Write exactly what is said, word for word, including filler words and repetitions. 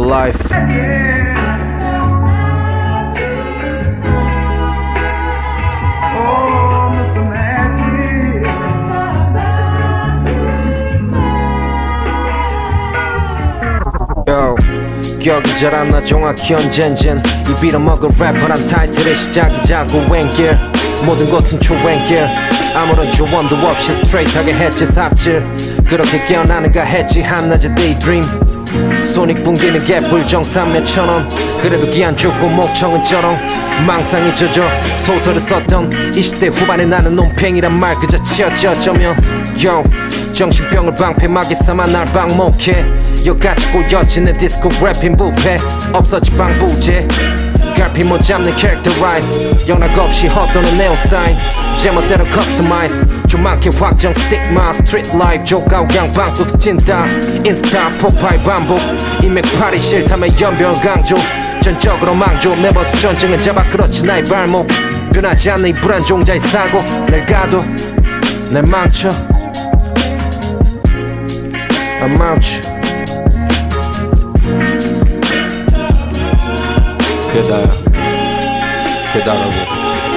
real life. Yo, 기억이 잘 안 나 정확히 언젠진 이 빌어먹은 래퍼란 타이틀의 시작이자고 웬길 모든 것은 초행길 아무런 조언도 없이 스트레이트하게 했지 삽질 그렇게 깨어나는가 했지 한낮의 데이드림 손익분기는 개불정산 몇천원 그래도 기한 죽고 목청은 저런 망상이 젖어 소설을 썼던 이십 대 후반에 나는 논팽이란 말 그저 치었지 어쩌면 Yo 정신병을 방패막이 삼아 날 방목해 여같이 꼬여지는 디스코 랩인 부패 없었지 방부제 갈피 못 잡는 캐릭터라이즈 영락 없이 헛도는 네온사인 제멋대로 커스터마이즈 좀 많게 확정 스틱마 스트리트 라이프 조가우 강방 구석 진다 인스타 프로파일 반복 인맥팔이 싫다면 연변 강조 전적으로 망조 매번 수전증은 잡아 그렇지 나의 발목 변하지 않는 이 불안종자의 사고 날 가도 날 망쳐 I'm out 그게 다야 그게 다라고